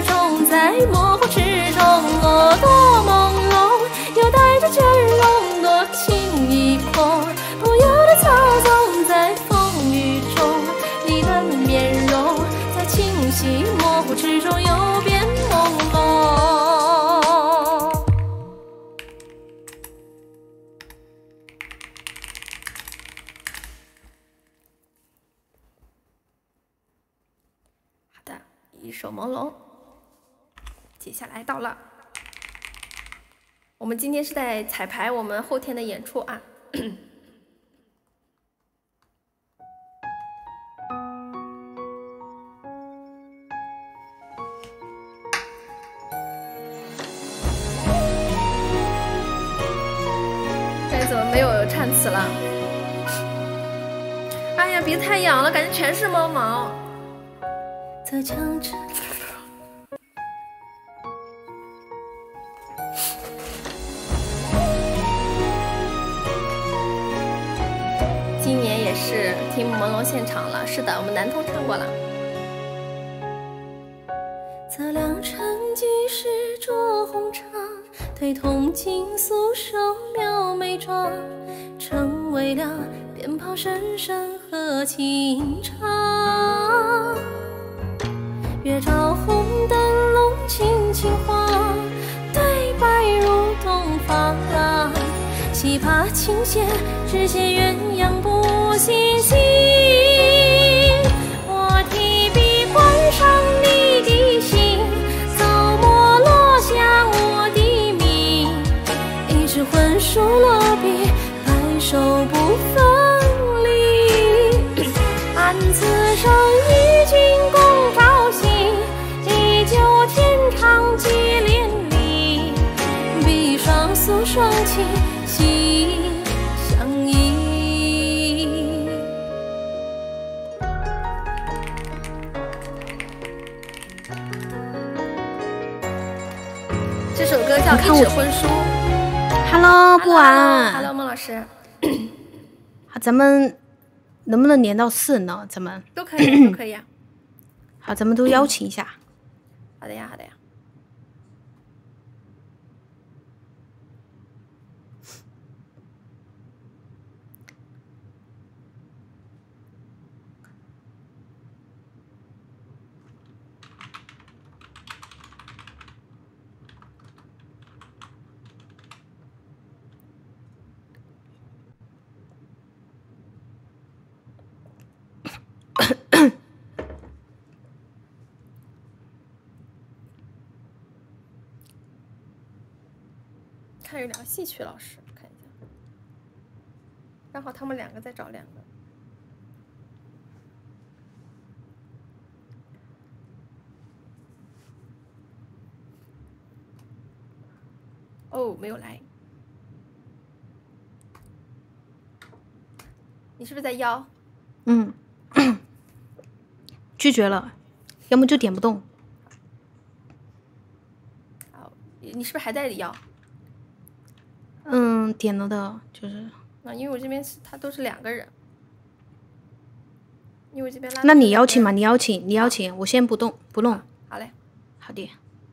总在模糊之中。我多朦胧，又带着倦容，多情一空，不由得操纵在风雨中。你的面容在清晰模糊之中又变朦胧。好的，一首朦胧。接下来到了，我们今天是在彩排我们后天的演出啊。这怎么没有唱词了？哎呀，鼻子太痒了，感觉全是猫毛。在强制。今年也是听朦胧现场了，是的，我们南通唱过了。测量成几时着红茶，推铜镜素手描眉妆，成为了鞭炮声声和清唱。月照红灯笼轻轻晃，对白如东方浪。喜怕琴弦只羡鸳鸯不相信，我提笔观赏你的心，早没落下我的名。一纸魂书落笔，白首不分离。案子上与君共朝夕，地久天长结连理。笔双诉双情，心相依。这首歌叫《一纸婚书》。 Hello， 不晚。 Hello， 孟老师。 好，咱们能不能连到4呢？咱们都可以，都可以啊。 好，咱们都邀请一下。 好的呀，好的呀。看有2个戏曲老师，看一下，刚好他们2个在找2个。哦，没有来。你是不是在邀？ 嗯，拒绝了，要么就点不动。 好，你是不是还在邀？ 嗯，点了的，就是因为我这边是他都是2个人，因为我这边拉。 那你邀请嘛？你邀请，我先不弄。 好嘞， 好的。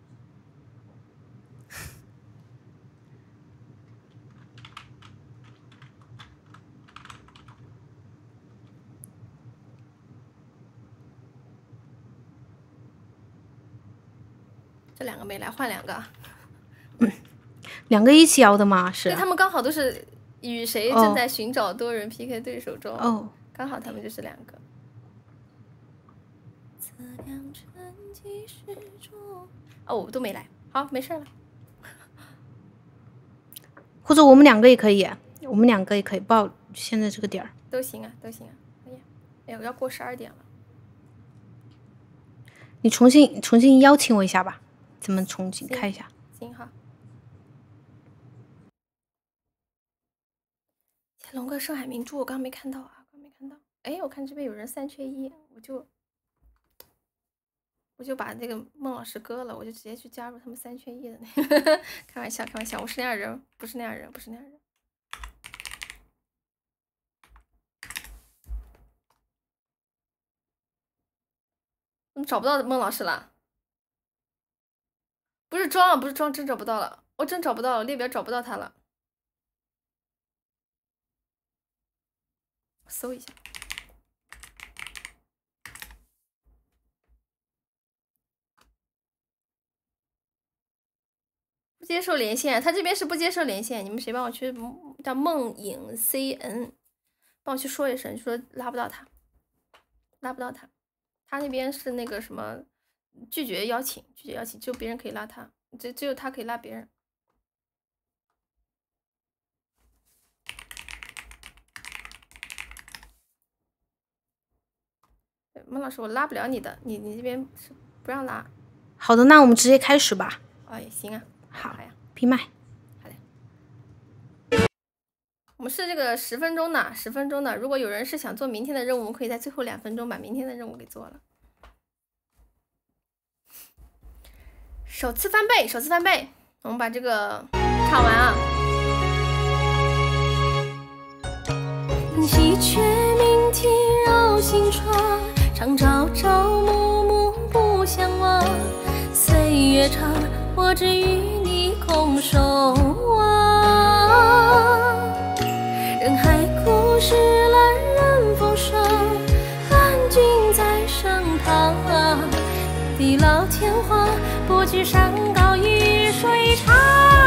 这2个没来，换2个。 2个一起邀的吗？是。 对，他们刚好都是与谁正在寻找多人 PK 对手中。 哦， 刚好他们就是2个。哦，都没来，好，没事了。 或者我们2个也可以，报现在这个点儿。 都行啊，都行啊，可以。哎呀，我要过12点了。 你重新邀请我一下吧，咱们重新开一下。 行好。龙哥，上海明珠，我刚没看到啊，刚没看到。哎，我看这边有人3缺1，我就把那个孟老师割了，我就直接去加入他们3缺1的那个。开玩笑，开玩笑，我是那样人，不是那样人，不是那样人。怎么找不到孟老师了？ 不是装，不是装，真找不到了，我真找不到了，列表找不到他了。搜一下。不接受连线，他这边是不接受连线，你们谁帮我去叫梦影 CN， 帮我去说一声，说拉不到他，拉不到他，他那边是那个什么拒绝邀请，拒绝邀请，就别人可以拉他，只有他可以拉别人。孟老师，我拉不了你的，你这边是不让拉。 好的，那我们直接开始吧。 哦，也行啊。好呀， 闭麦。 好嘞。我们是这个10分钟的，10分钟的。如果有人是想做明天的任务，我们可以在最后2分钟把明天的任务给做了。首次翻倍，首次翻倍。我们把这个唱完啊。 喜鹊鸣啼绕新窗，常朝朝暮暮不相忘。岁月长，我只与你空守望。人海枯石烂人风霜，安君在盛唐。地老天荒，不惧山高与水长。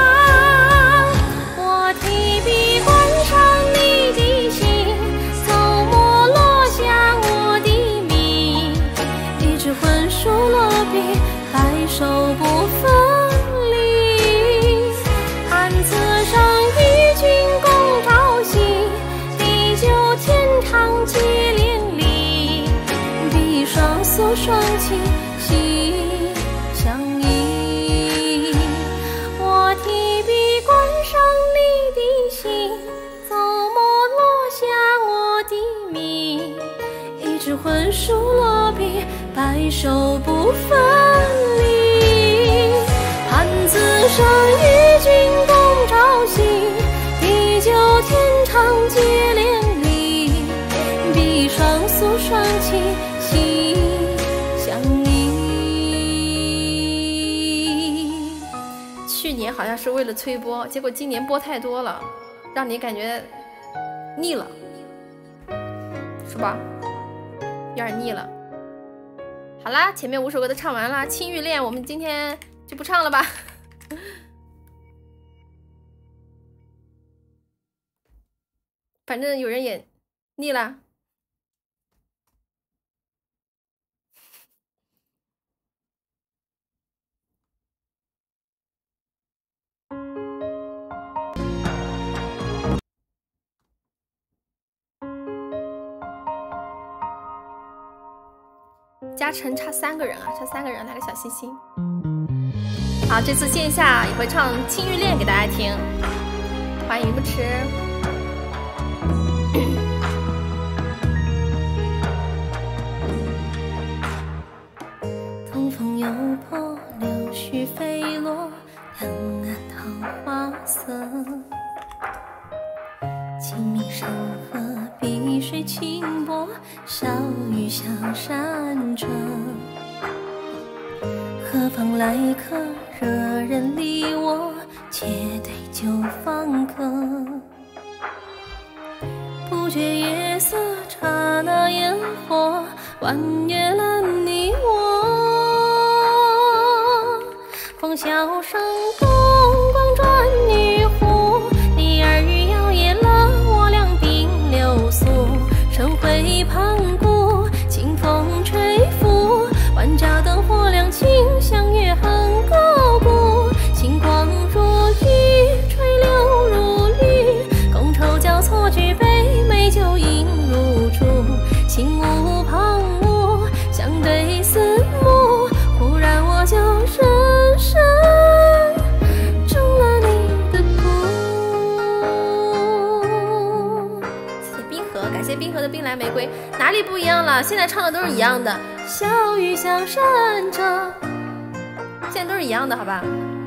我提笔观赏你的心，走墨落下我的名。一纸魂书落笔，白首不分离。汉字上与君共朝夕，地久天长结连理。笔双诉双情，心相依。我提笔观赏你的心，走墨落下我的名。一纸魂书落笔，白首不分离。汉字上与君共朝夕，地久天长结连理。笔双诉双情，心相依。 去年好像是为了催播，结果今年播太多了，让你感觉腻了，是吧？有点腻了。好啦，前面5首歌都唱完了，《青玉恋》我们今天就不唱了吧。反正有人也腻了。嘉诚差3个人啊，差3个人，来个小心心。好，这次线下也会唱《青玉恋》给大家听，欢迎不迟。 东风又破，柳絮飞落，两岸桃花色。清明山河碧水清波，小雨香山着。何方来客，惹人离我，且对酒方可。不觉夜色刹那烟火，弯月了你我。风萧上东光转玉壶，你耳语摇曳了我俩鬓流苏。晨晖盘古，清风吹拂，万家灯火亮，清香月寒高古。星光如雨，垂柳如缕，觥筹交错举杯，美酒饮如注。心无旁骛，相对四目，忽然我就深深中了你的毒。 谢谢冰河，感谢冰河的冰蓝玫瑰。哪里不一样了？现在唱的都是一样的。 小雨香山着， 现在都是一样的，好吧？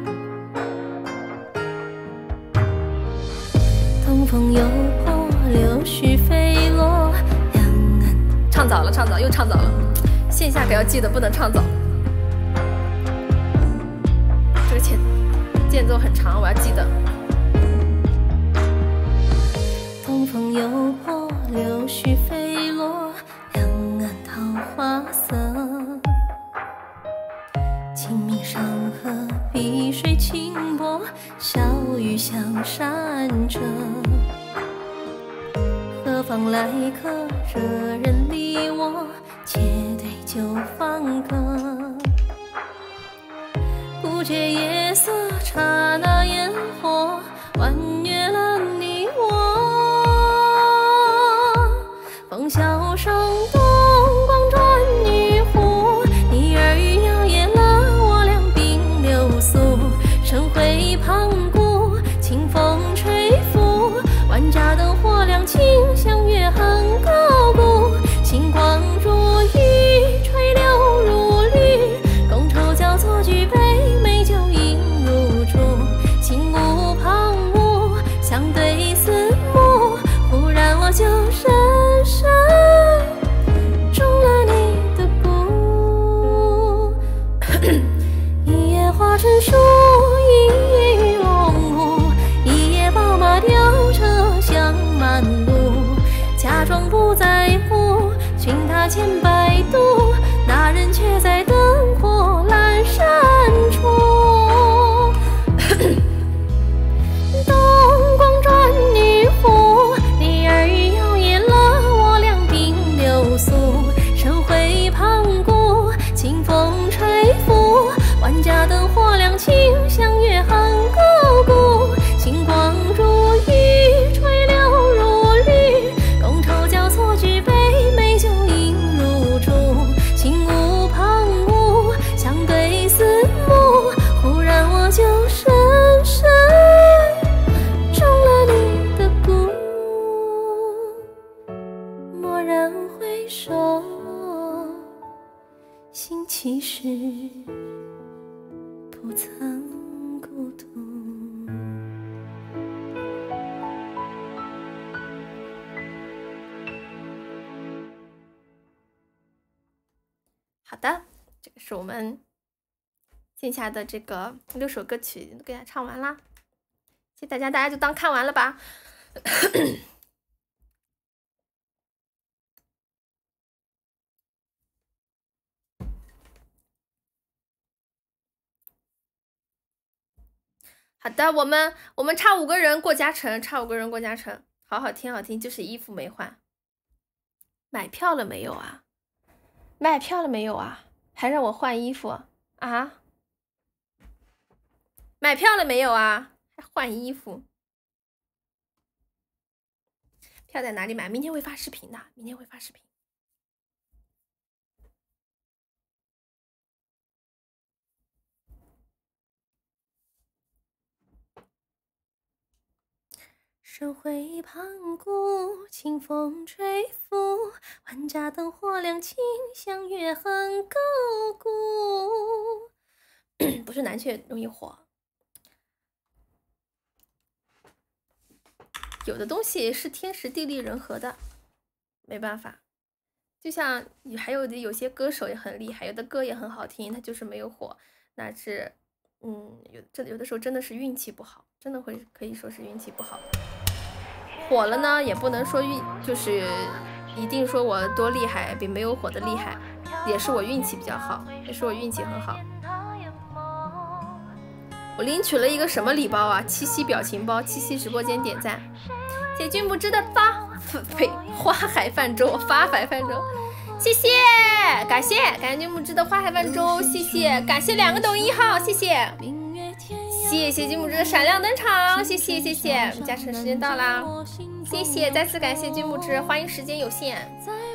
东风又破，柳絮飞落，两岸。 唱早了，唱早，又唱早了。线下可要记得不能唱早。 奏很长，我要记得。 东风又破，柳絮飞落，两岸桃花色。清明上河，碧水清波，小雨相闪着。何方来客，惹人离我，且对酒放歌。不觉夜色，刹那烟火，婉约了你我。风萧声，东光转玉壶，你儿摇曳了我俩鬓流苏。深回旁顾，清风吹拂，万家灯火亮，清香月很高古。星光如雨，垂柳如缕，觥筹交错举杯，美酒饮如初。心无旁骛，相对四目，忽然我就深深中了你的蛊。一夜花成树，一夜玉龙舞，一夜宝马雕车香满路。假装不在乎，寻他千百度，那人却在灯火阑珊处。东光转玉壶，你儿摇曳了我俩鬓流苏。深回旁顾，清风吹拂，万家灯火亮，清香月很高古。星光如雨，垂柳如缕，觥筹交错举杯，美酒饮如初。心无旁骛，相对四目，忽然我就深深中了你的蛊。蓦然回首，心其实不曾孤独。 好的，这个是我们线下的这个6首歌曲都给大家唱完啦，谢谢大家，大家就当看完了吧。好的，我们差5个人过嘉诚，差5个人过嘉诚，好好听，好听，就是衣服没换。买票了没有啊？卖票了没有啊？还让我换衣服啊？买票了没有啊？还换衣服？票在哪里买？明天会发视频的，明天会发视频。 深回旁顾，清风吹拂，万家灯火亮，清香月很高古。 不是男雀容易火，有的东西是天时地利人和的，没办法。就像还有些歌手也很厉害，有的歌也很好听，他就是没有火，那是有的时候真的是运气不好，真的可以说是运气不好。火了呢，也不能说就是一定说我多厉害，比没有火的厉害，也是我运气比较好，也是我运气很好。我领取了一个什么礼包啊？七夕表情包，七夕直播间点赞，谢君不知的花海泛舟，谢谢，感谢君不知的花海泛舟，谢谢，感谢2个抖音号，谢谢。谢谢君母之的闪亮登场，谢谢。嘉诚时间到啦，谢谢，再次感谢君母之，欢迎时间有限。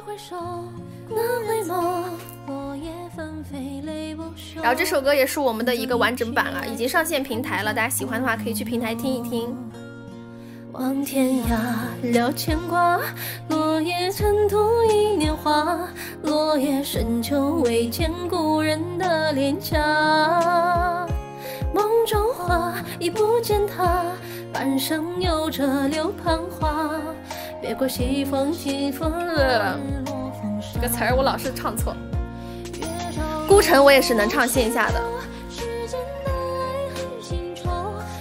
然后这首歌也是我们的一个完整版了，已经上线平台了，大家喜欢的话可以去平台听一听。 望天涯了牵挂，落叶尘土一年华，落叶深秋未见故人的脸颊。梦中花已不见他，半生有着柳盼花。越过西风了， 这个词儿我老是唱错。孤城我也是能唱线下的。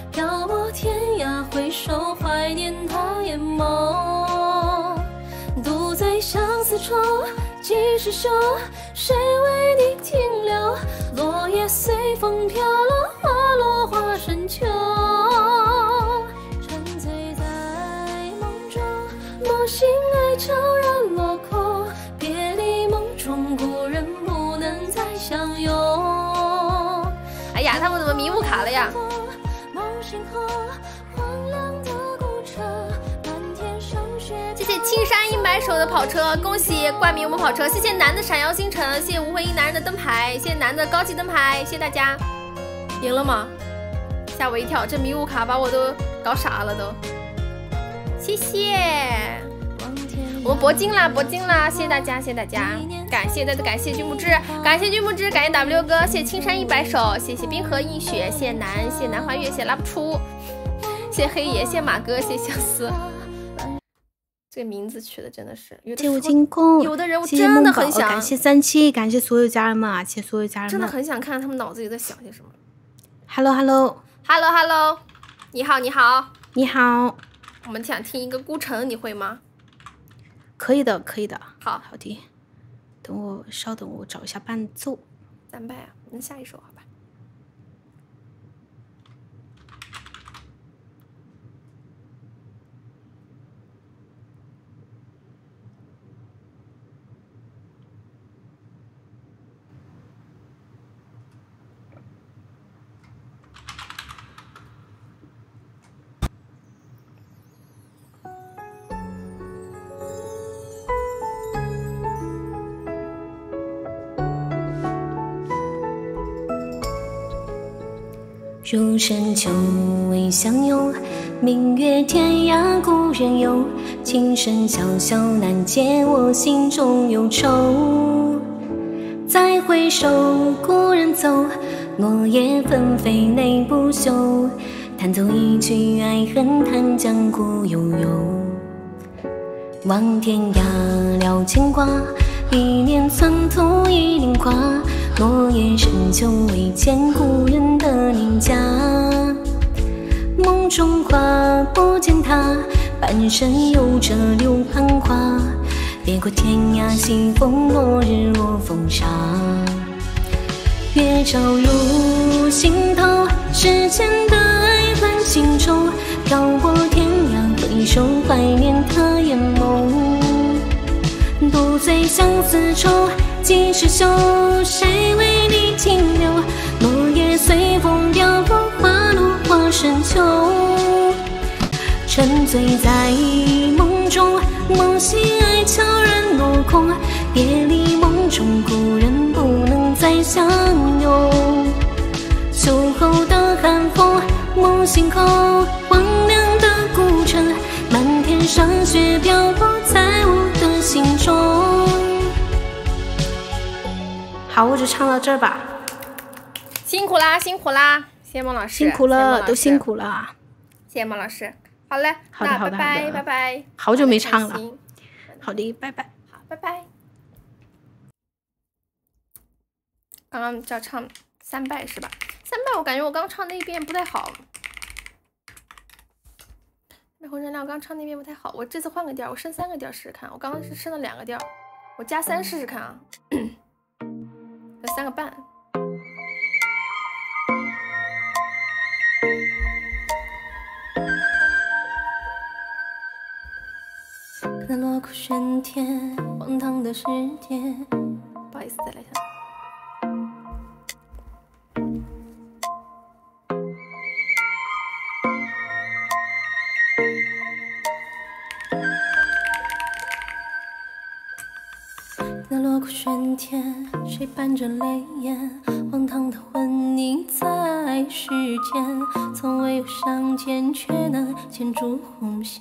回首，怀念他眼眸。独醉相思愁，几时休？谁为你停留？落叶随风飘落，花落花深秋。沉醉在梦中，梦醒爱悄然落空。别离梦中，故人不能再相拥。哎呀，他们怎么迷雾卡了呀？谢谢青山100手的跑车，恭喜冠名我们跑车！谢谢男的闪耀星辰，谢谢无悔一男人的灯牌，谢谢男的高级灯牌，谢谢大家！赢了吗？吓我一跳，这迷雾卡把我都搞傻了都。谢谢，我们铂金啦，铂金啦！谢谢大家，谢谢大家，感谢感谢君木之，感谢君木之，感谢 W 哥，谢谢青山100手，谢谢冰河映雪，谢谢南，谢谢南华月，谢谢拉不出，谢谢黑爷，谢谢马哥，谢谢相思。这个名字取的真的是， 谢谢我金空， 有的人我真的很想， 感谢37，感谢所有家人们啊，谢谢所有家人们， 真的很想看看他们脑子里在想些什么。 Hello， 你好，你好， 你好， 我们想听一个孤城，你会吗？ 可以的，可以的， 好的，等我稍等，我找一下伴奏。 300啊，能下一首好吧？ 入深秋未相拥，明月天涯故人游。琴声萧萧难解我心中忧愁。再回首，故人走，落叶纷飞泪不休。弹奏一曲爱恨，弹江古悠悠。望天涯了牵挂，一念寸土一林花。落叶深秋未见故人的脸颊，梦中花不见他，半生有着柳攀花。别过天涯西风，落日落风沙。月照入心头，世间的爱恨情仇，漂泊天涯回首，怀念他眼眸。独醉相思愁，几时休？谁为你停留？落叶随风飘落，花落花深秋。沉醉在梦中，梦醒爱悄然落空。别离梦中，故人不能再相拥。秋后的寒风，梦醒后，荒凉的古城，漫天霜雪飘落在我的心中。 好，我就唱到这儿吧。 辛苦啦，辛苦啦，谢谢孟老师， 辛苦了，都辛苦了。 谢谢孟老师。好嘞，那拜拜，拜拜。 好久没唱了。好的，拜拜。 好，拜拜。刚刚叫唱300是吧？300，我感觉我刚唱那一遍不太好。美红燃料刚唱那遍不太好，我这次换个调，我升3个调试试看。我刚刚是升了2个调，我加3试试看啊。3个半。可能落苦喧天，荒唐的世界。不好意思，再来一下。那落苦喧天，谁伴着泪眼？荒唐的昏溺在世间，从未有相见，却能牵住红线。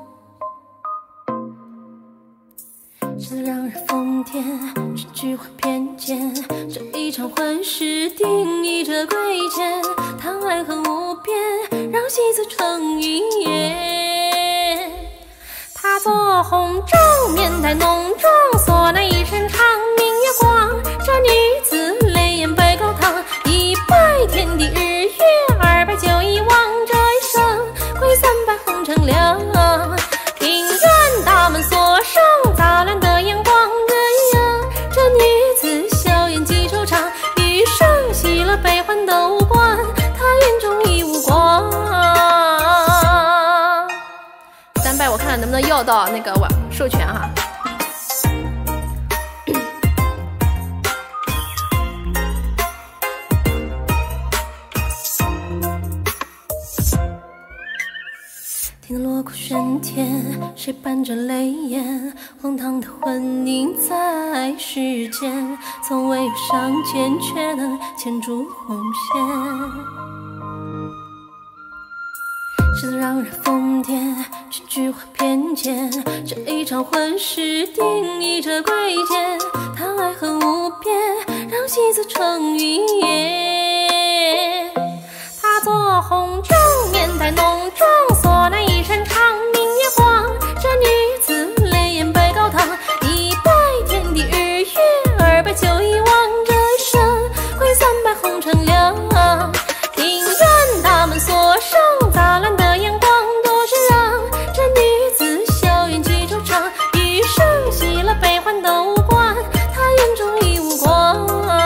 这让人疯癫，这句话偏见，这一场婚事定义着贵贱。谈爱恨无边，让戏子成一夜。他做红帐面带浓妆，锁那一身长明月光。这女子泪眼白高堂，100天地日月，291望这一生归300。 能要到那个授权哈。听锣鼓喧天，谁伴着泪眼？荒唐的婚姻在世间，从未有相见，却能牵住红线。是让人疯癫，这句话偏见，这一场婚事定义着贵贱，贪爱恨无边，让戏子成云烟。她做红妆，面带浓妆，锁那一身长明月光。这女子泪眼白高堂，100天地日月，290一望，这一生归300红尘凉。庭院大门锁上，杂乱的眼光多是让这女子笑颜几周长，余生喜乐悲欢都无关，她眼中已无光。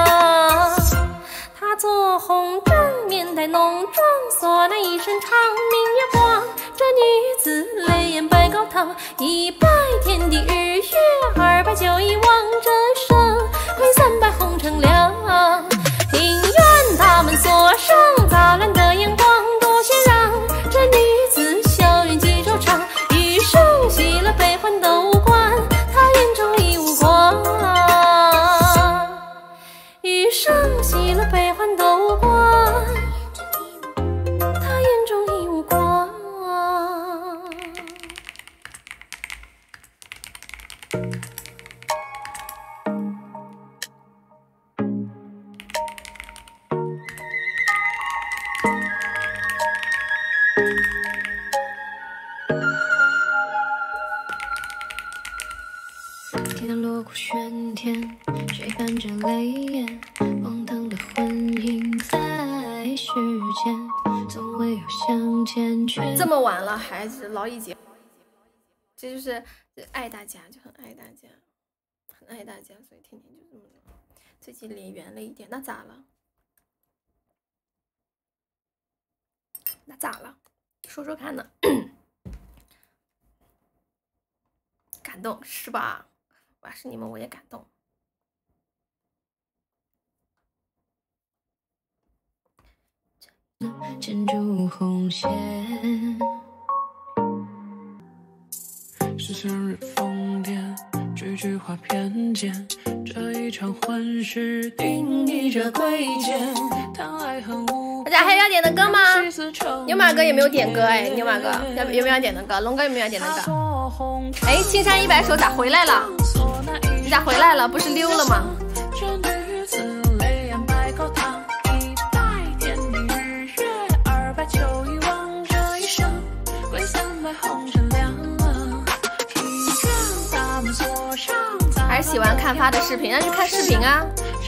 她做红妆，面带浓妆，锁那一身长明月光。这女子泪眼白高堂，100天地日月，290一望，这一生归300红尘凉。庭院大门锁上，杂乱的眼光多些让这女子笑颜几周长，余生喜乐悲欢都无关，她眼中已无光。余生喜乐悲欢都无关，她眼中已无光。听到锣鼓喧天，谁伴着泪眼？荒唐的婚姻在世间，从未有相见，却这么晚了还是劳逸结，这就是爱大家，就很爱大家，很爱大家，所以天天就这么着。最近脸圆了一点，那咋了？那咋了？说说看呢？感动是吧？我要是你们，我也感动。牵住红线，是生日疯癫，句句话偏见，这一场婚事定义着贵贱，贪爱恨无。大家还有要点的歌吗？牛马哥有没有点歌？哎，牛马哥有没有要点的歌？龙哥有没有要点的歌？哎，青山100首咋回来了？你咋回来了？不是溜了吗？还是喜欢看发的视频，那就看视频啊。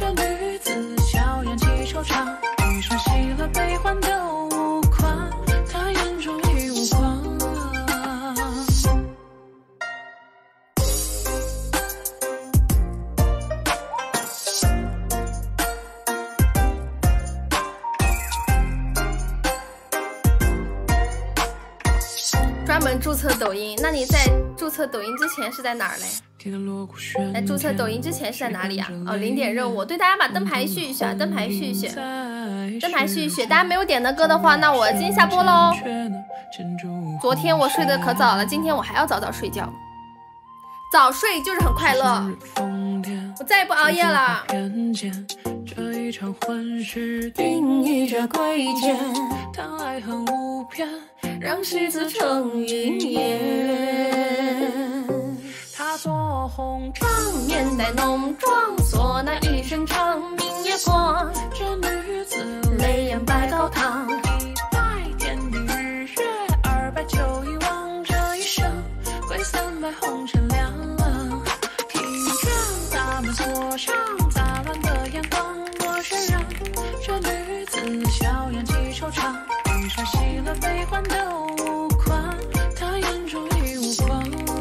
专门注册抖音，那你在注册抖音之前是在哪儿嘞？在注册抖音之前是在哪里啊？哦，零点任务，对，大家把灯牌续一下，灯牌续一下，灯牌续一下。大家没有点的歌的话，那我今天下播喽。昨天我睡得可早了，今天我还要早早睡觉。早睡就是很快乐，我再也不熬夜了。这一场婚事定义着贵贱，贪爱恨无边，让戏子成云烟。她做红妆，面带浓妆，锁那一身长明月光。这女子泪眼白高堂，100天地日月，290一望，这一生归300红尘凉。庭院大门锁上，杂乱的眼光多是让这女子笑颜几惆怅，余生喜乐悲欢都无关，她眼中已无光。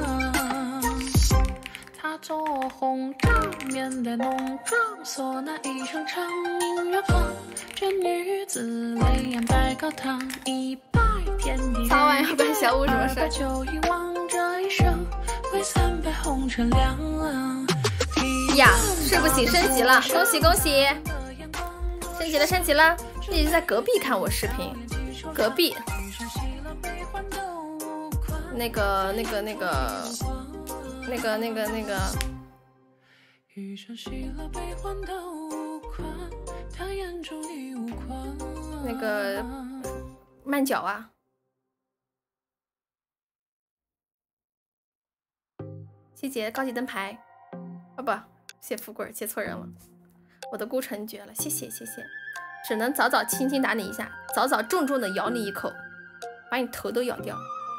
她做红妆，面带浓妆，锁那一身长明月光。这女子泪眼白高堂，100天地日月，290一望，这一生呀，睡不醒，升级了，恭喜恭喜！升级了，升级了！一直在隔壁看我视频，隔壁那个。那个慢脚啊！谢谢高级灯牌，不，谢富贵，谢错人了，我的孤城绝了，谢谢谢谢，只能早早轻轻打你一下，早早重重的咬你一口，把你头都咬掉。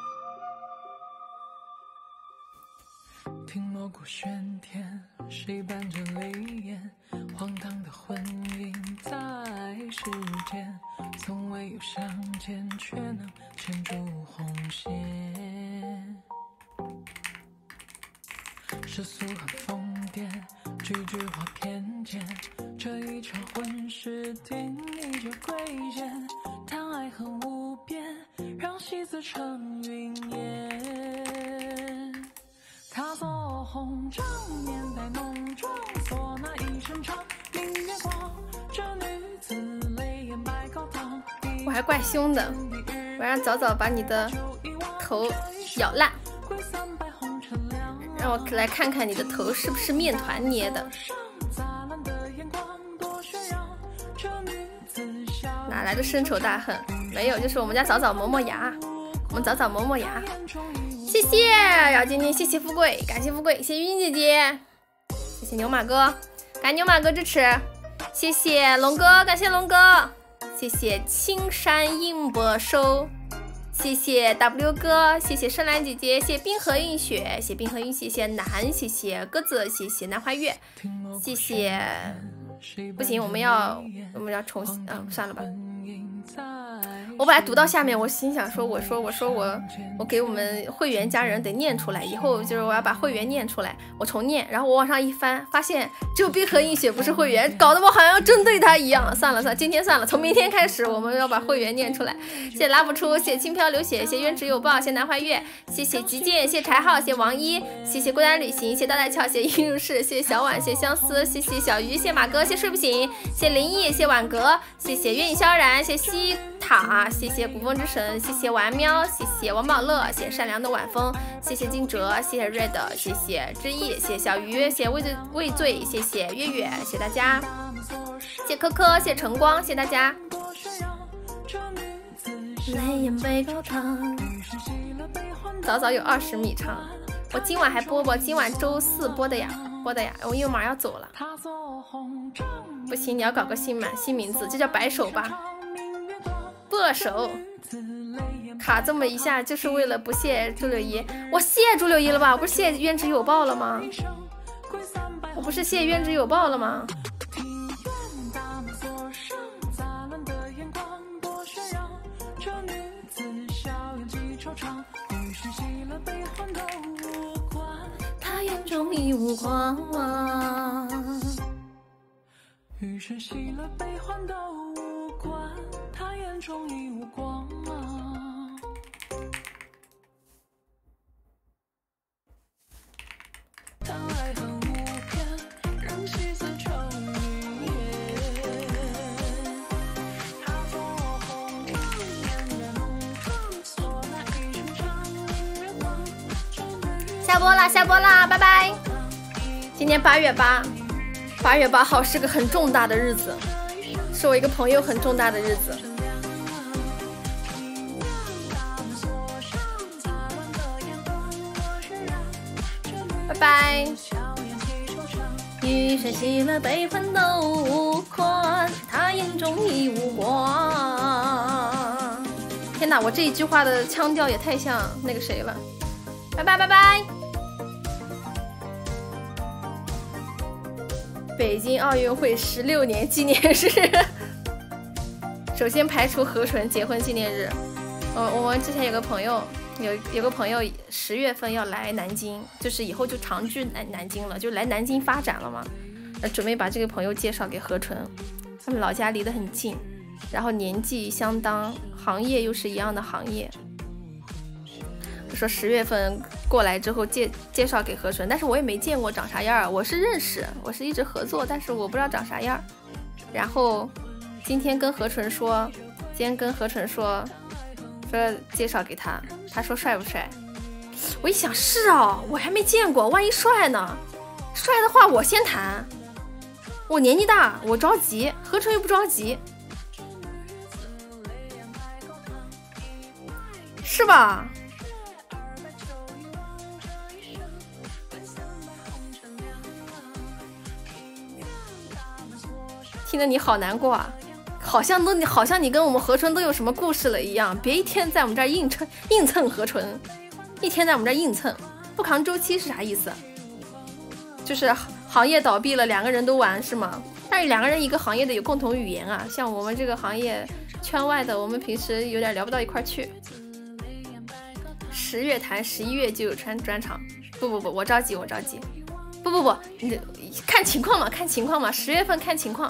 听锣鼓喧天，谁伴着泪眼？荒唐的婚姻在世间，从未有相见，却能牵住红线。世俗很疯癫，句句话偏见，这一场婚事定义着贵贱，贪爱恨无边，让戏子成云烟。他做红帐面带浓妆，唢呐一声唱，明月光，这女子泪眼白高堂。我还怪凶的，我让早早把你的头咬烂，让我来看看你的头是不是面团捏的。哪来的深仇大恨？没有，就是我们家早早磨磨牙，我们早早磨磨牙。谢谢姚晶晶，谢谢富贵，感谢富贵，谢谢云姐姐，谢谢牛马哥，感谢牛马哥支持，谢谢龙哥，感谢龙哥，谢谢青山映薄收，谢谢 W 哥，谢谢深蓝姐姐，谢谢冰河映雪，谢谢冰河映雪，谢谢南，谢谢鸽子，谢谢南花月，谢谢。不行，我们要重新，算了吧。我本来读到下面，我心想说，我给我们会员家人得念出来，以后就是我要把会员念出来，我重念，然后我往上一翻，发现只有冰河映雪不是会员，搞得我好像要针对他一样。算了，今天算了，从明天开始我们要把会员念出来。谢谢拉不出，谢谢轻飘流血，谢谢冤直有报，谢谢南怀月，谢谢极剑，谢谢柴浩，谢谢王一，谢谢孤单旅行，谢谢大带翘，谢谢音入室，谢谢小婉，谢谢相思，谢谢小鱼，谢谢马哥，谢谢睡不醒，谢谢林毅，谢谢婉阁，谢谢月影萧然，谢谢西塔，谢谢古风之神，谢谢玩喵，谢谢王宝乐，谢谢善良的晚风，谢谢金哲，谢谢 Red， 谢谢之意，谢谢小鱼，谢谢畏罪，谢谢月月，谢谢大家，谢谢科科，谢谢晨光，谢谢大家。泪眼背高堂，早早有20米长，我今晚还播，今晚周四播的呀，我因为马上要走了。不行，你要搞个新名字，就叫白手吧。剁手卡这么一下，就是为了不谢朱柳怡。我谢朱柳怡了吧？我不是谢冤直有报了吗？我不是谢冤直有报了吗？他眼中已无光，余生喜乐悲欢都无关，他眼中已无光当爱恨无边，让戏子成云烟。他做红帐面带浓妆，唢呐一声唱，明月光，下播啦，拜拜。今天8月8月8号是个很重大的日子，是我一个朋友很重大的日子。拜拜。余生喜乐悲欢都无关，他眼中已无光。天哪，我这一句话的腔调也太像那个谁了。拜拜拜拜。北京奥运会16年纪念日，首先排除何纯结婚纪念日。我们之前有个朋友10月份要来南京，就是以后就常居南京了，就来南京发展了嘛。准备把这个朋友介绍给何纯，他们老家离得很近，然后年纪相当，行业又是一样的行业。 说10月份过来之后介绍给何纯，但是我也没见过长啥样，我是认识，我是一直合作，但是我不知道长啥样。然后今天跟何纯说介绍给他，他说帅不帅？我一想是哦，我还没见过，万一帅呢？帅的话我先谈，我年纪大，我着急，何纯又不着急，是吧？听得你好难过啊，好像你跟我们何纯都有什么故事了一样，别一天在我们这儿硬蹭何纯，一天在我们这儿硬蹭，不扛周期是啥意思？就是行业倒闭了，两个人都完是吗？但是两个人一个行业的有共同语言啊，像我们这个行业圈外的，我们平时有点聊不到一块去。10月谈，11月就有专场。不，我着急。不，你看情况嘛，10月份看情况。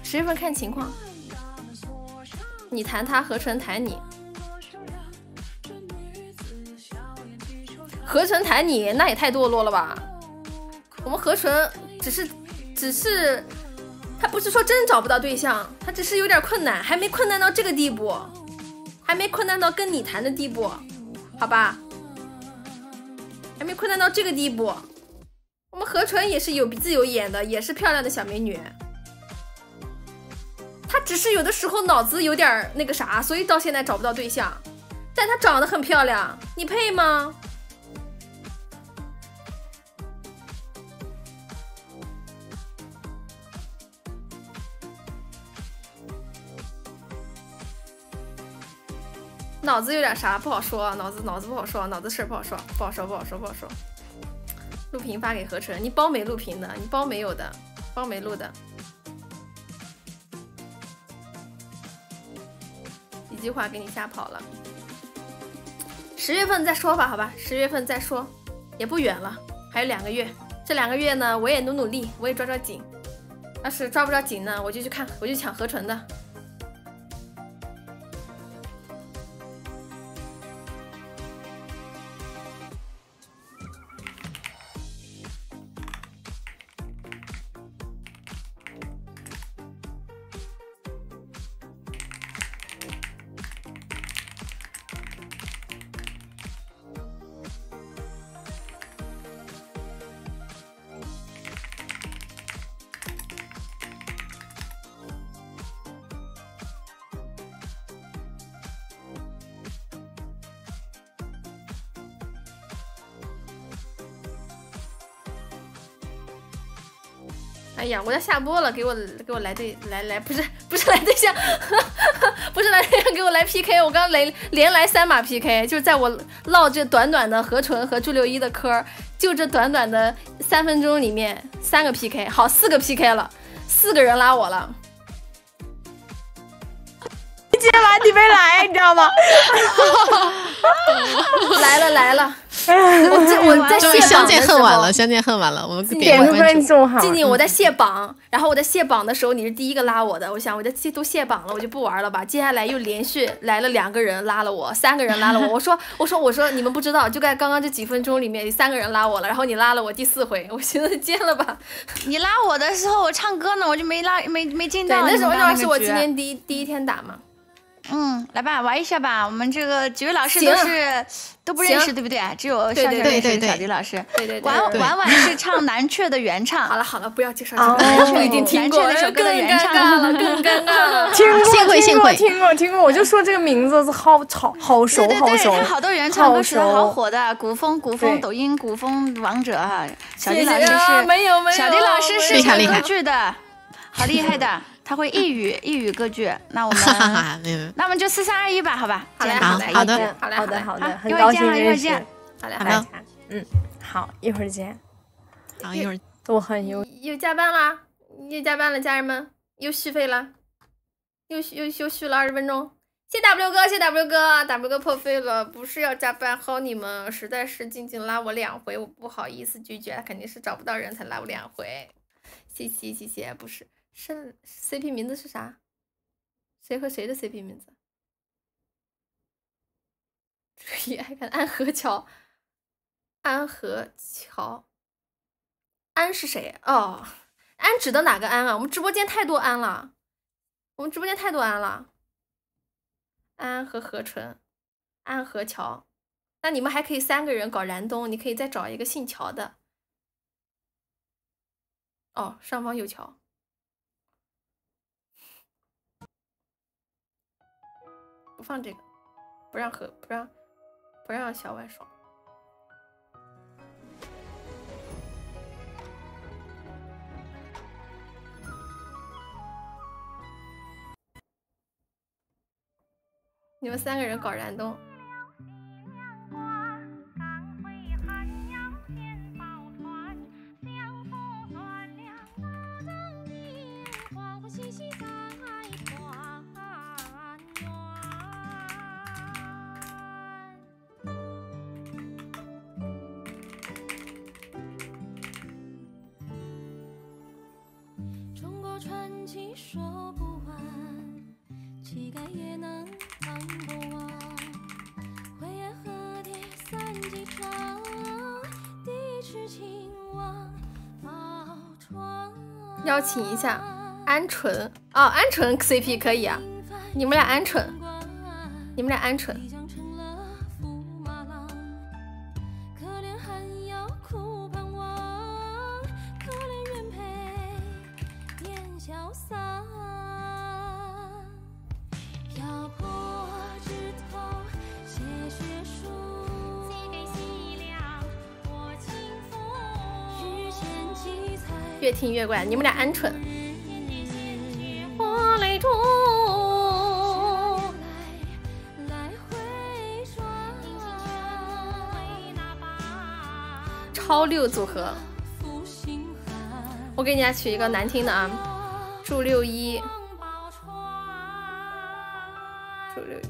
你谈他，何纯谈你。何纯谈你，那也太堕落了吧？我们何纯只是，他不是说真找不到对象，他只是有点困难，还没困难到这个地步，还没困难到跟你谈的地步，好吧？还没困难到这个地步。我们何纯也是有鼻子有眼的，也是漂亮的小美女。她只是有的时候脑子有点那个啥，所以到现在找不到对象。但她长得很漂亮，你配吗？脑子有点啥不好说，脑子不好说，脑子事儿不好说。录屏发给何纯，你包没录屏的，你包没有的，包没录的。一句话给你吓跑了。10月份再说吧，好吧，10月份再说，也不远了，还有2个月。这2个月呢，我也努力，我也抓紧。要是抓不着紧呢，我就去抢何纯的。哎呀，我要下播了，给我来不是来对象，不是来对象，给我来 PK。我刚连来3把 PK， 就是在我唠这短短的何纯和朱六一的嗑，就这短短的3分钟里面3个 PK， 好4个 PK 了，4个人拉我了。 接完你没来，你知道吗？ 来了。我在终于相见恨晚了，我们点个关注好。 静静，我在卸榜，然后我在卸榜的时候，你是第一个拉我的。我想我都卸榜了，我就不玩了吧。接下来又连续来了2个人拉了我，3个人拉了我。我说你们不知道，就在刚刚这几分钟里面，有3个人拉我了，然后你拉了我第4回，我寻思接了吧。 你拉我的时候我唱歌呢，我就没进到。 对，那是我今天第一天打嘛。 来吧，玩一下吧。我们这个几位老师都不认识，对不对？只有上认识小迪老师。 对。 婉是唱南雀的原唱。 好了，不要介绍这个，我已经听过那首歌的原唱了，更尴尬了。 听过，我就说这个名字好熟。 对，他好多原唱歌曲好火的，古风，抖音古风王者啊。小迪老师是没有， 小迪老师是厉害歌剧的，好厉害的。他会一语歌剧，那我们就4、3、2、1吧，好吧？ 好的， 很高兴认识。 好的， 好，一会儿见。 好，一会儿我很又加班啦，家人们又续费了，又续了20分钟。谢 W 哥，W 哥破费了，不是要加班薅你们，实在是静静拉我2回，我不好意思拒绝，肯定是找不到人才拉我2回。谢谢，不是。是 CP 名字是啥？谁和谁的 CP 名字？ 也爱看安河桥。安河桥，安是谁？哦，安指的哪个安啊？我们直播间太多安了，安和河纯，安河桥。那你们还可以3个人搞燃冬，你可以再找一个姓乔的。哦，上方有桥。不放这个，不让小婉爽。你们3个人搞燃冬。 中国传奇说不完，乞丐也能唱不完。灰岩河叠三季长，第一池青蛙抱床。 邀请一下鹌鹑哦，鹌鹑 CP 可以啊，你们俩鹌鹑。越听越怪，你们俩鹌鹑。花泪中，超6组合，我给你俩取一个难听的啊，祝61，祝61。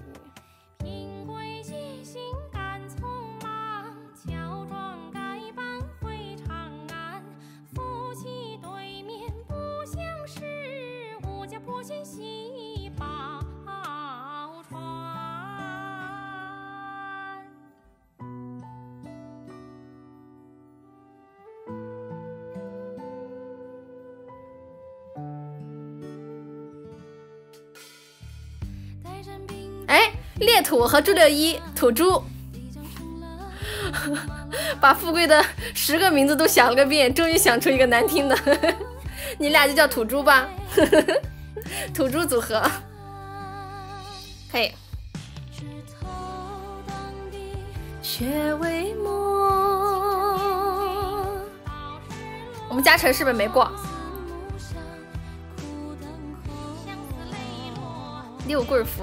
猎土和祝61土猪，把富贵的10个名字都想了个遍，终于想出一个难听的，你俩就叫土猪吧，土猪组合可以。雪为墨，我们嘉诚是不是没过？6棍符。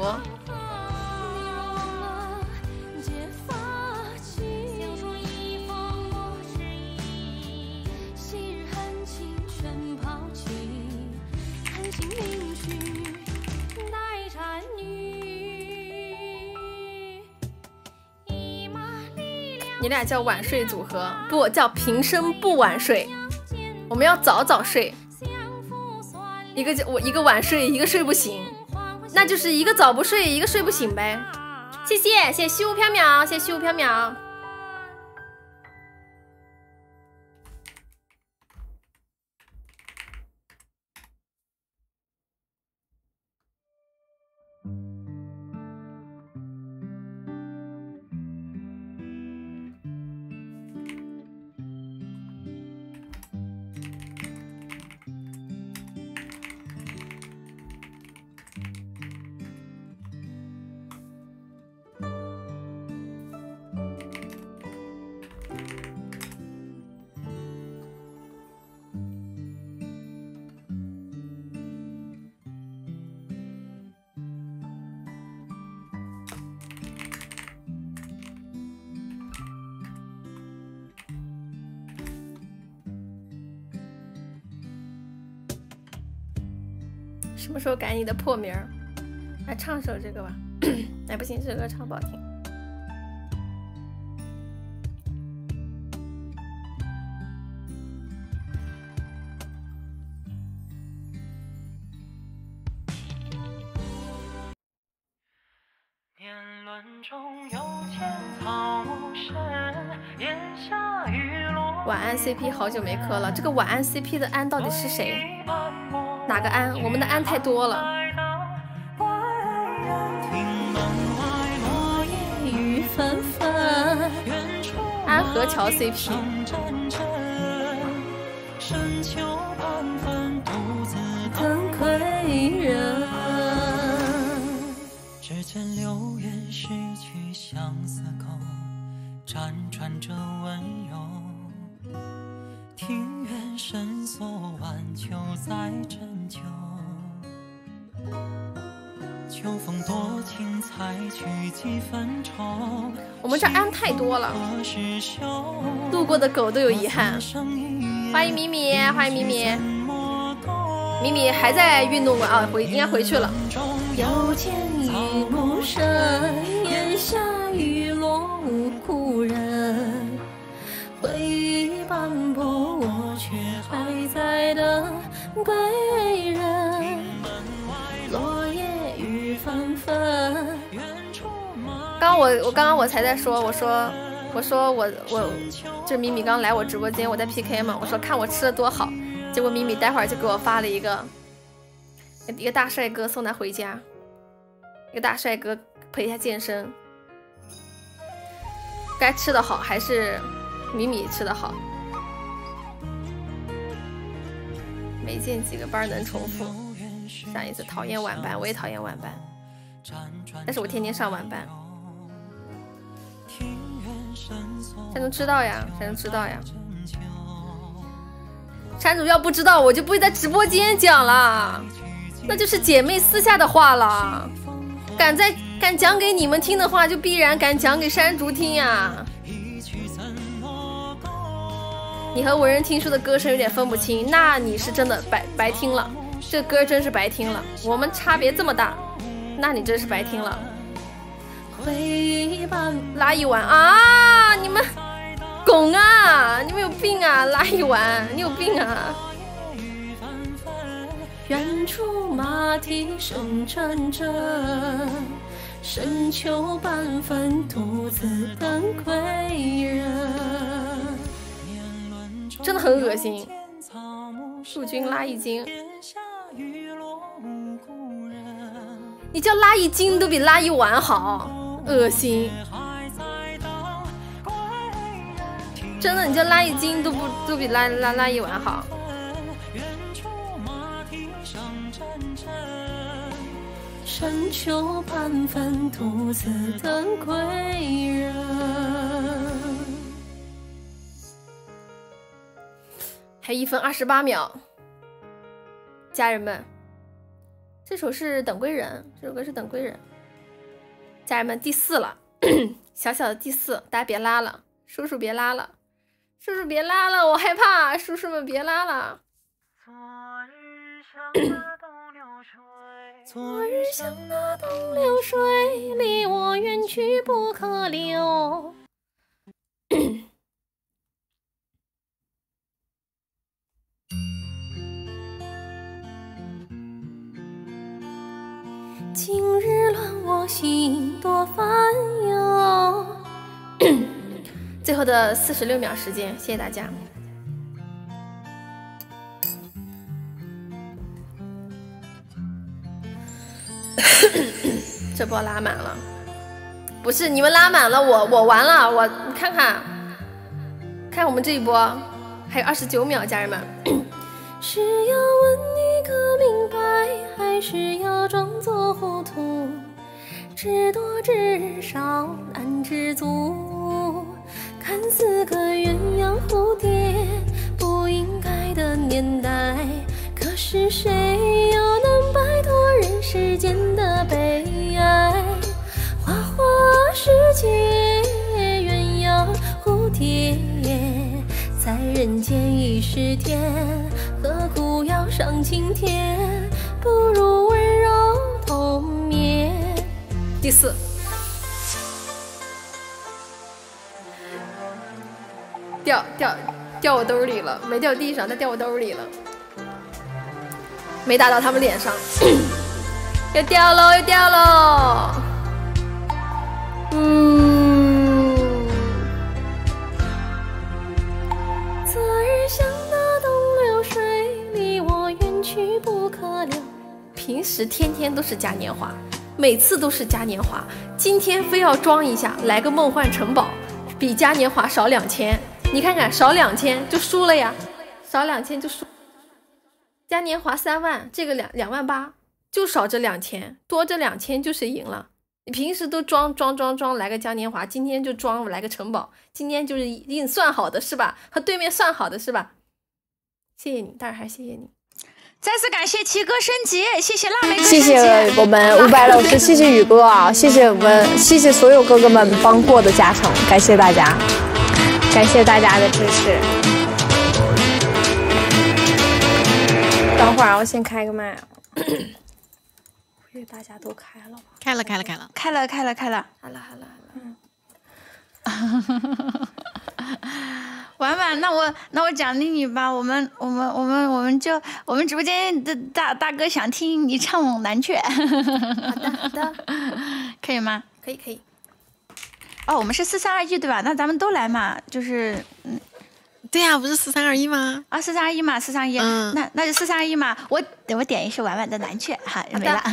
你俩叫晚睡组合，不叫平生不晚睡，我们要早早睡。一个晚睡，一个睡不醒，那就是一个早不睡，一个睡不醒呗。谢谢虚无缥缈，谢谢虚无缥缈。什么时候改你的破名儿？来唱首这个吧。哎，不行，这歌唱不好听。 晚安 CP 好久没磕了，这个晚安 CP 的安到底是谁？哪个安？我们的安太多了。雨纷纷，安河桥 CP。等归人， 只见流言逝去相思口，辗转着温柔。庭院深锁晚秋在针灸，秋风多情采去几分愁。 我们这安太多了，路过的狗都有遗憾。欢迎米米，欢迎米米。米米还在运动馆啊，应该回去了。 又见雨不深，檐下雨落无故人。回忆斑驳，我却还在等归人。落叶雨纷纷。 刚刚我才在说，我说这米米刚来我直播间，我在 PK 嘛，我说看我吃的多好。结果米米待会儿就给我发了一个大帅哥送他回家，一个大帅哥陪他健身。该吃的好还是米米吃的好？没见几个班能重复。上一次讨厌晚班，我也讨厌晚班，但是我天天上晚班。山主知道呀，山主知道呀。山主要不知道，我就不会在直播间讲了，那就是姐妹私下的话了。敢讲给你们听的话，就必然敢讲给山竹听呀。你和文人听书的歌声有点分不清，那你是真的白听了，这歌真是白听了。我们差别这么大，那你真是白听了。拉一碗啊！你们拱啊！你们有病啊！拉一碗，你有病啊！ 远处马蹄声阵阵，深秋半分，独自等归人。 真的很恶心。陆军拉一斤，你叫拉一斤都比拉一碗好，恶心。真的，你叫拉一斤都比拉一碗好。 深秋半分，独自等归人。 还1分28秒，家人们，这首是《等归人》，这首歌是《等归人》。家人们，第4了，小小的第4，大家别拉了，叔叔别拉了，叔叔别拉了，我害怕，叔叔们别拉了。 昨日像那东流水，离我远去不可留。今日乱我心，多烦忧。 最后的46秒时间，谢谢大家。这波拉满了，不是你们拉满了，我完了，你看看我们这一波还有29秒，家人们。 是要问你个明白，还是要装作糊涂？知多知少难知足，看似个鸳鸯蝴蝶，不应该的年代，可是谁又能摆脱人世间的悲哀？花花世界，鸳鸯蝴蝶，在人间已是天，何苦要上青天？不如温柔同眠。 第4，掉我兜里了，没掉地上，它掉我兜里了，没打到他们脸上。又掉喽，又掉喽！ 天天都是嘉年华，每次都是嘉年华，今天非要装一下，来个梦幻城堡，比嘉年华少2000，你看看少2000就输了呀，少2000就输。嘉年华3万，这个2万8，就少这2000，多这2000就是赢了。你平时都装来个嘉年华，今天就装来个城堡，今天就是一定算好的是吧？和对面算好的是吧？谢谢你，当然还谢谢你。 再次感谢齐哥升级，谢谢腊梅哥升级，谢谢我们500老师，谢谢宇哥啊，谢谢谢谢所有哥哥们帮过的加成，感谢大家，感谢大家的支持。等会儿我先开个麦。大家都开了吧？ 开了。 婉婉，那我奖励你吧，我们直播间的大哥想听你唱蓝雀。 好的， 可以吗？ 可以。 哦，我们是4321对吧？那咱们都来嘛，就是对呀，不是4321吗？ 啊，4321嘛，4321。那就4321嘛。我点一首婉婉的蓝雀，哈，没了。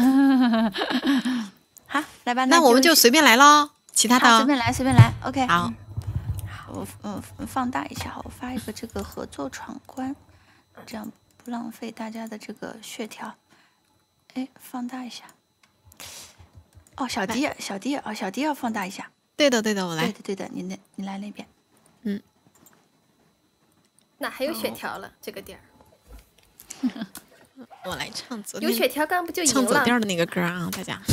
好，来吧。 那我们就随便来咯，其他的随便来。OK。 好。 我放大一下，我发一个这个合作闯关，这样不浪费大家的这个血条。哎，放大一下。哦，小迪要放大一下。 对的，我来。 对的，你来那边。 那还有血条了，这个点儿。 我来唱有血条，刚不就赢了？ 唱走调的那个歌啊，大家。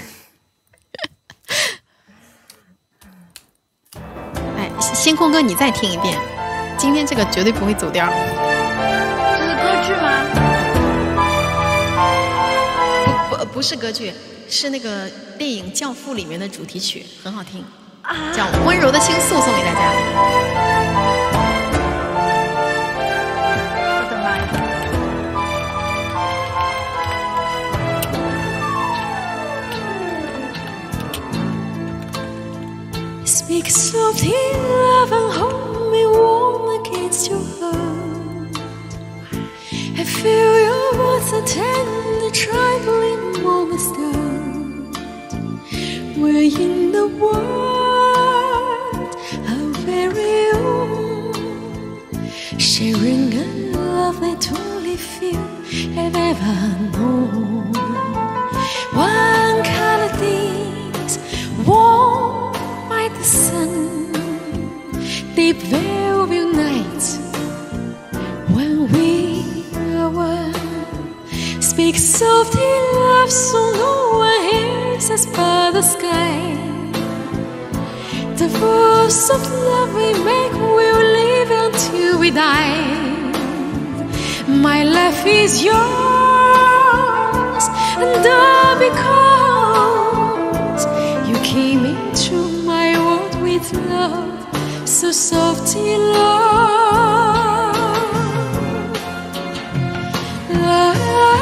哎，星空哥，你再听一遍，今天这个绝对不会走调。 这是歌剧吗？ 不是歌剧，是那个电影《教父》里面的主题曲，很好听，叫《温柔的倾诉》，送给大家。 我的妈呀！ Speak softly, love, and hold me warm against your heart. I feel your words are tender, trembling moments start. We're in the world, our very own, sharing a love that only few have ever known. One color things, warm by the sun, deep velvet nights when we are one. Speak softly, love, so no one hears us but the sky. The voice of love we make will live until we die. My life is yours, and all because you came into my world with love, so softly, love, love,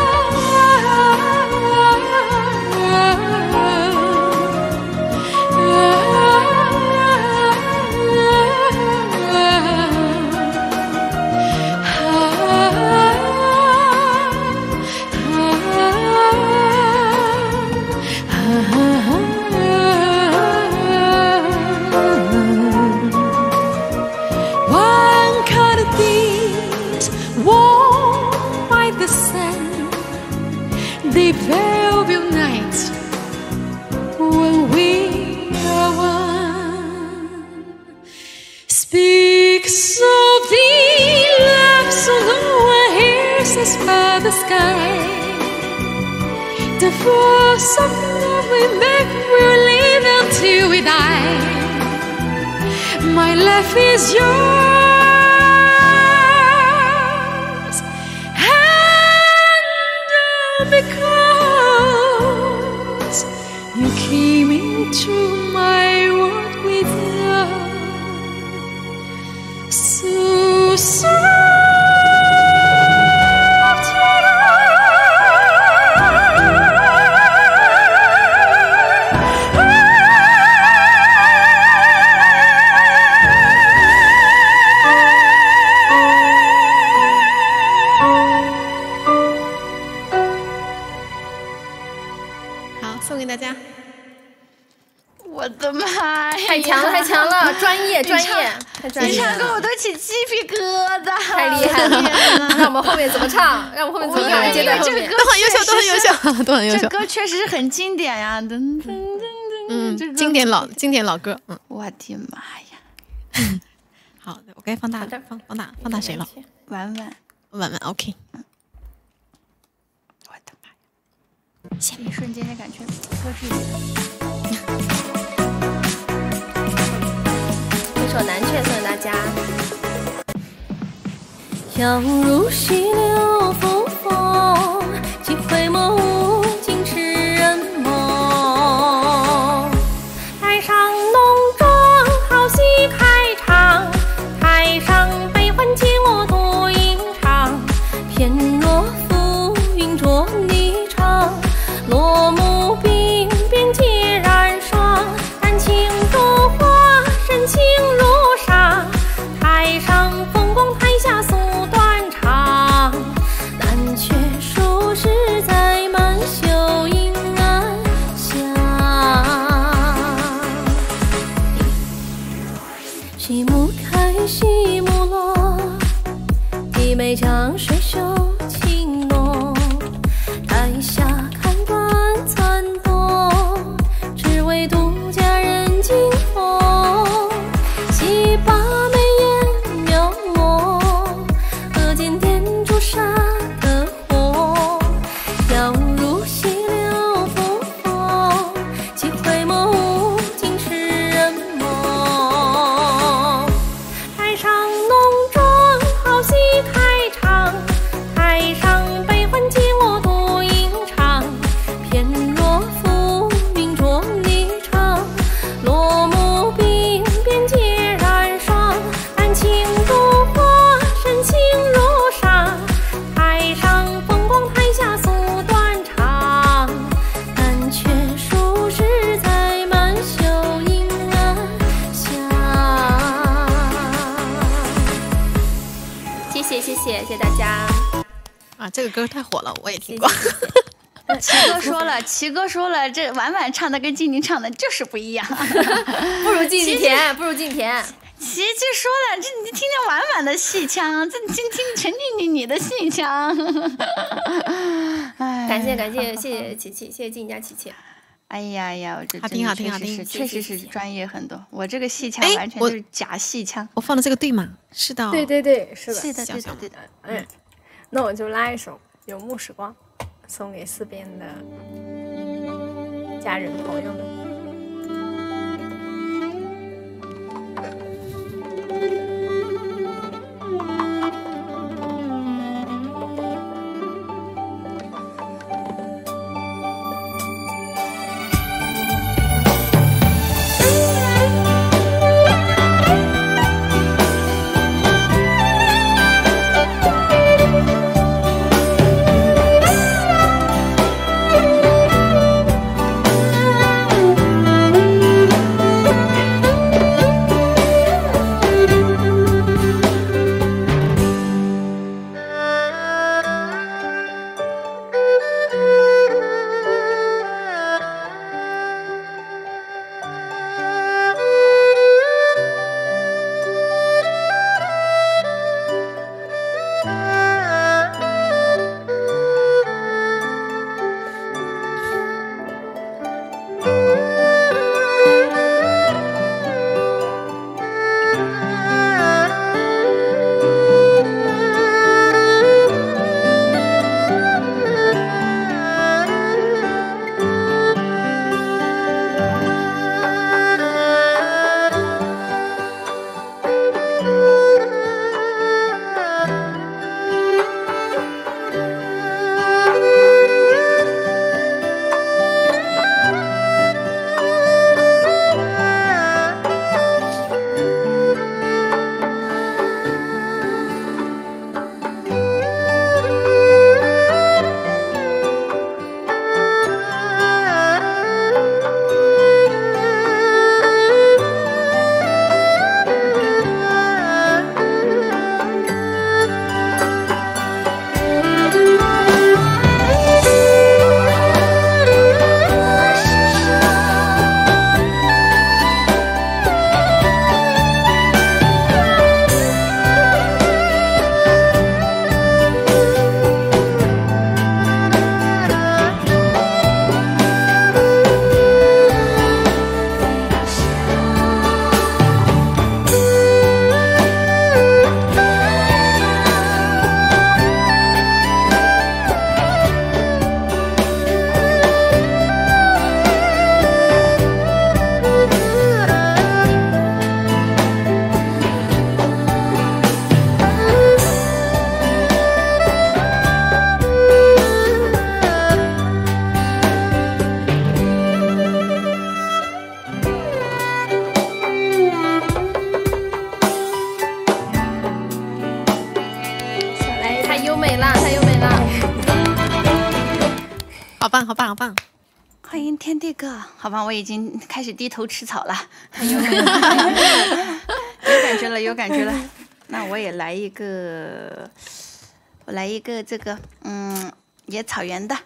One kind of things warmed by the sun, the velvet nights when we are one. Speak softly, love, so no one hears us but the sky. The force of love we make will live until we die. My life is yours, and because you came into my world with love, so soft. 我的妈呀！ 太强了，太强了，专业，太专你业了， 唱歌我都起鸡皮疙瘩， 太厉害了！让我们后面怎么唱？让我们后面怎么唱？接在后面， 都很优秀，都很优秀，都很优秀。 这歌确实很经典呀，噔噔噔噔，这经典老歌， 我的妈呀！ 好，我该放大谁了？ 婉 ，OK。 我的妈呀！一瞬间就感觉歌剧里一首南雀送给大家。 要如溪流复风，几回眸无尽痴人梦。台上浓妆好戏开场，台上悲欢皆我独吟唱。翩若浮云着霓裳，落幕鬓边皆染霜。丹青如画，深情如纱，台上风光，台下诉断肠。南阙数十载，满袖迎暗香。戏幕开，戏幕落，低眉江水袖轻浓。台下看断残动，只为独家人惊鸿。戏罢眉眼描摹，额间点朱砂的红。要如溪流复风，几回眸无尽痴人梦。台上浓妆好戏开场，台上悲欢皆我独吟唱。翩若浮云着霓裳，落幕鬓边皆染霜。丹青如画，深情如纱，台上风光，台下诉断肠。南阙数十载，满袖迎暗香。 谢谢大家。 啊，这个歌太火了，我也听过。 齐哥说了，这婉唱的跟静静唱的就是不一样， 不如静静甜，不如静甜。 齐说了，这你听听婉的戏腔，这你听陈静你的戏腔。 感谢，谢谢琪琪，谢谢静家琪琪。 哎呀，我这好听， 确实是专业很多。我这个戏腔完全就是假戏腔。 我放的这个对吗？是的。 对，是的。 对的。 那我就拉一首《游牧时光》，送给四边的家人朋友们。 天地哥，好吧，我已经开始低头吃草了，有感觉了，有感觉了。那我也来一个，我来一个这个，野草原的。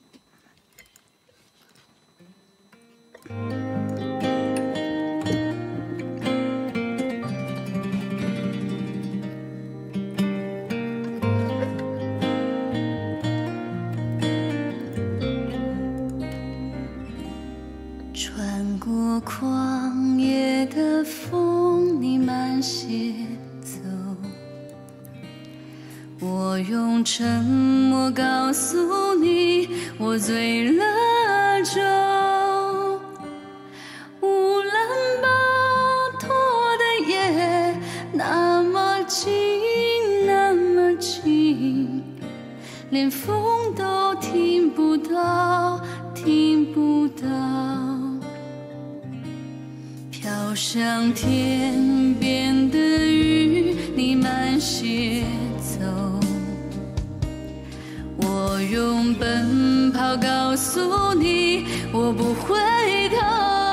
穿过旷野的风，你慢些走。我用沉默告诉你，我醉了酒。乌兰巴托的夜那么近，那么近，连风都听不到，听不到。飘向天边的雨，你慢些走。我用奔跑告诉你，我不回头。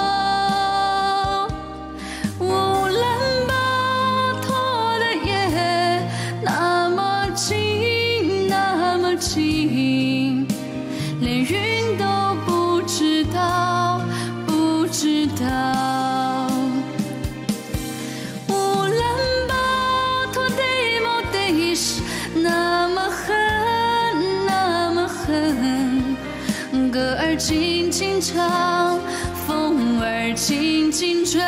乌兰巴托的夜那么近，那么近，连云都不知道，不知道。那么恨，那么恨，歌儿轻轻唱，风儿轻轻吹。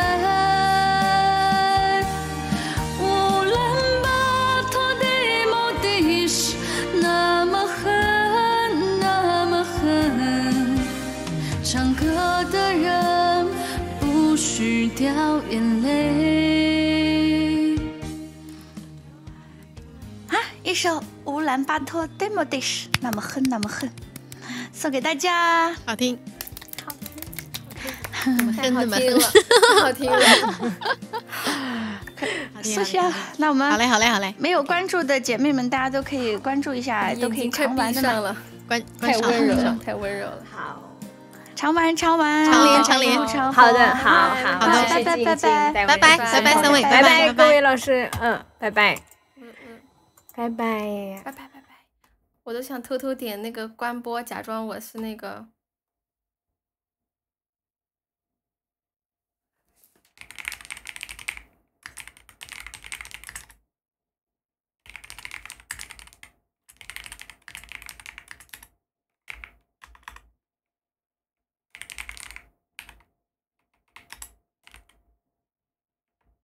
乌兰巴托的莫迪什，那么恨，那么恨，唱歌的人不许掉眼泪。 一首《乌兰巴托 Demo Dish》，那么恨，那么恨，送给大家。 好听， 太好听了，好听了。 苏香，那我们好嘞，好嘞，好嘞。 没有关注的姐妹们，大家都可以关注一下，都可以常玩的了。太温柔了，太温柔了。好， 常玩，常玩， 常连。 好的，好， 拜拜，拜拜， 拜拜，拜拜，三位， 拜拜，各位老师，拜拜。拜拜， 拜拜，拜拜！我都想偷偷点那个关播，假装我是那个。